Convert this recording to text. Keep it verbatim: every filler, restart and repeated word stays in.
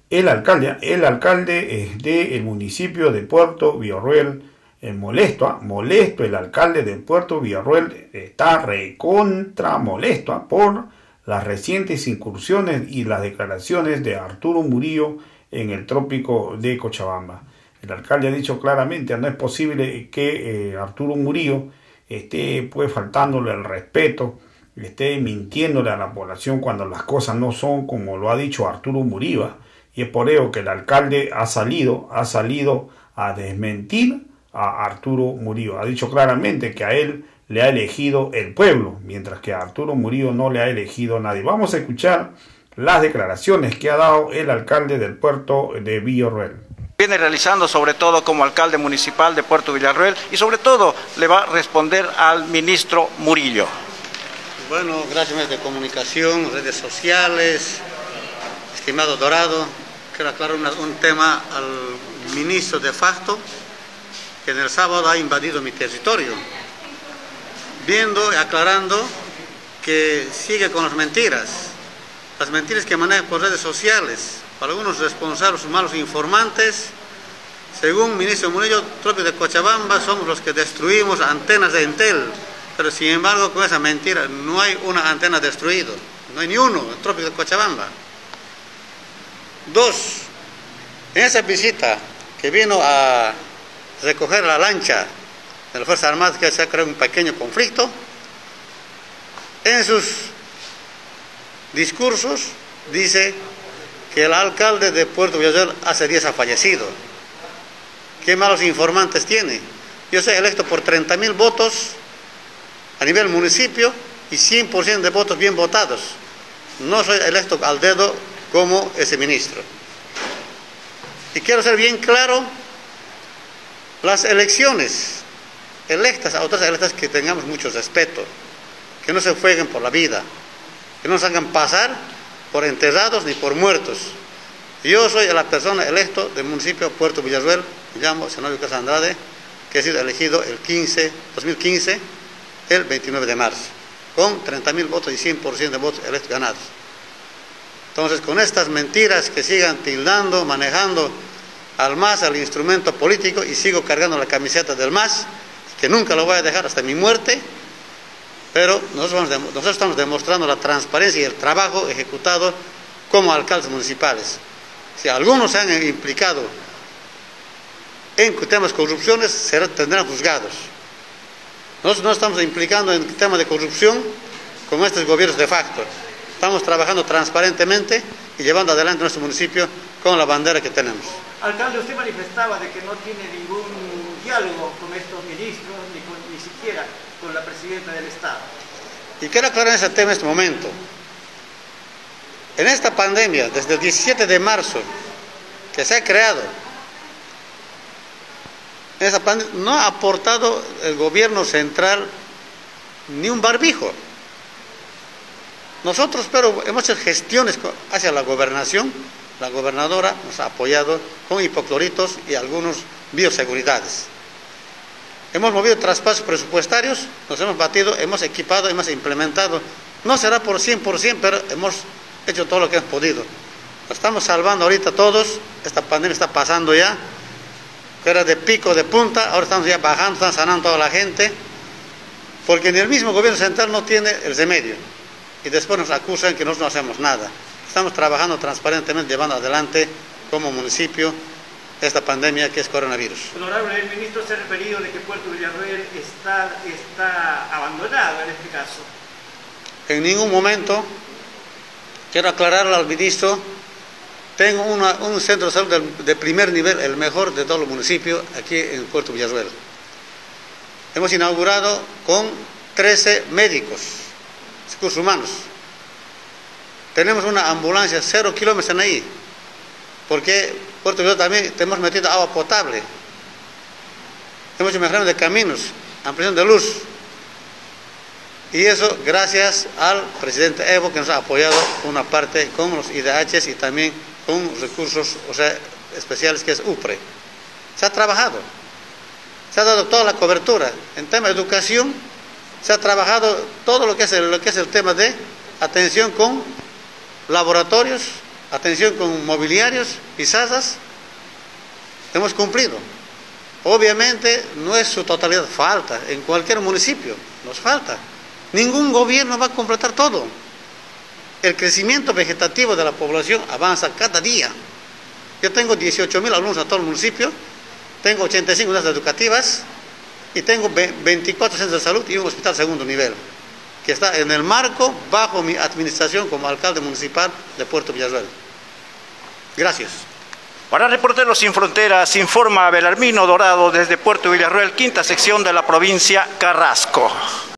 El alcalde, el alcalde es del municipio de Puerto Villarroel, eh, molesto, ¿eh? molesto, el alcalde de Puerto Villarroel está recontra molesto ¿eh? por las recientes incursiones y las declaraciones de Arturo Murillo en el trópico de Cochabamba. El alcalde ha dicho claramente, no es posible que eh, Arturo Murillo esté pues faltándole el respeto, esté mintiéndole a la población cuando las cosas no son como lo ha dicho Arturo Murillo. Y es por ello que el alcalde ha salido, ha salido a desmentir a Arturo Murillo. Ha dicho claramente que a él le ha elegido el pueblo, mientras que a Arturo Murillo no le ha elegido nadie. Vamos a escuchar las declaraciones que ha dado el alcalde del puerto de Villarroel. Viene realizando sobre todo como alcalde municipal de Puerto Villarroel y sobre todo le va a responder al ministro Murillo. Bueno, gracias a medios de comunicación, redes sociales, estimado Dorado, quiero aclarar una, un tema al ministro de facto que en el sábado ha invadido mi territorio, viendo y aclarando que sigue con las mentiras, las mentiras que maneja por redes sociales, para algunos responsables malos informantes. Según el ministro Murillo, trópico de Cochabamba somos los que destruimos antenas de Entel, pero sin embargo con esa mentira no hay una antena destruida, no hay ni uno en el trópico de Cochabamba. Dos, en esa visita que vino a recoger la lancha de las Fuerzas Armadas, que se ha creado un pequeño conflicto, en sus discursos dice que el alcalde de Puerto Villarroel hace días ha fallecido. ¿Qué malos informantes tiene? Yo soy electo por treinta mil votos a nivel municipio y cien por ciento de votos bien votados. No soy electo al dedo como ese ministro. Y quiero ser bien claro, las elecciones electas, autoridades electas, que tengamos mucho respeto, que no se jueguen por la vida, que no nos hagan pasar por enterrados ni por muertos. Yo soy la persona electo del municipio de Puerto Villarroel, me llamo Zenobio Casas Andrade, que he sido elegido el quince, dos mil quince, el veintinueve de marzo, con treinta mil votos y cien por ciento de votos electos ganados. Entonces, con estas mentiras que sigan tildando, manejando al M A S, al instrumento político, y sigo cargando la camiseta del M A S, que nunca lo voy a dejar hasta mi muerte, pero nosotros, nosotros estamos demostrando la transparencia y el trabajo ejecutado como alcaldes municipales. Si algunos se han implicado en temas de corrupciones, serán, tendrán juzgados. Nosotros no estamos implicando en temas de corrupción con estos gobiernos de facto. Estamos trabajando transparentemente y llevando adelante nuestro municipio con la bandera que tenemos. Alcalde, usted manifestaba de que no tiene ningún diálogo con estos ministros, ni, con, ni siquiera con la presidenta del Estado. Y quiero aclarar ese tema en este momento. En esta pandemia, desde el diecisiete de marzo, que se ha creado, en esa pandemia no ha aportado el gobierno central ni un barbijo. Nosotros, pero hemos hecho gestiones hacia la gobernación. La gobernadora nos ha apoyado con hipocloritos y algunos bioseguridades. Hemos movido traspasos presupuestarios, nos hemos batido, hemos equipado, hemos implementado. No será por cien por ciento, pero hemos hecho todo lo que hemos podido. Lo estamos salvando ahorita todos. Esta pandemia está pasando ya, que era de pico, de punta, ahora estamos ya bajando, están sanando toda la gente, porque ni el mismo gobierno central no tiene el remedio. Y después nos acusan que nosotros no hacemos nada. Estamos trabajando transparentemente, llevando adelante como municipio esta pandemia que es coronavirus. Honorable, el ministro se ha referido de que Puerto Villarroel está, está abandonado en este caso. En ningún momento, quiero aclararle al ministro, tengo una, un centro de salud de, de primer nivel, el mejor de todos los municipios, aquí en Puerto Villarroel. Hemos inaugurado con trece médicos, recursos humanos. Tenemos una ambulancia cero kilómetros en ahí, porque Puerto Villarroel también tenemos metido agua potable. Hemos hecho mejoramiento de caminos, ampliación de luz. Y eso gracias al presidente Evo, que nos ha apoyado una parte con los I D Hs y también con recursos, o sea, especiales, que es U P R E. Se ha trabajado, se ha dado toda la cobertura. En tema de educación, se ha trabajado todo lo que es el, lo que es el tema de atención con laboratorios, atención con mobiliarios y sazas, hemos cumplido. Obviamente no es su totalidad, falta, en cualquier municipio nos falta. Ningún gobierno va a completar todo. El crecimiento vegetativo de la población avanza cada día. Yo tengo dieciocho mil alumnos a todo el municipio, tengo ochenta y cinco unidades educativas y tengo veinticuatro centros de salud y un hospital segundo nivel, que está en el marco bajo mi administración como alcalde municipal de Puerto Villarroel. Gracias. Para Reporteros Sin Fronteras, informa Belarmino Dorado desde Puerto Villarroel, quinta sección de la provincia Carrasco.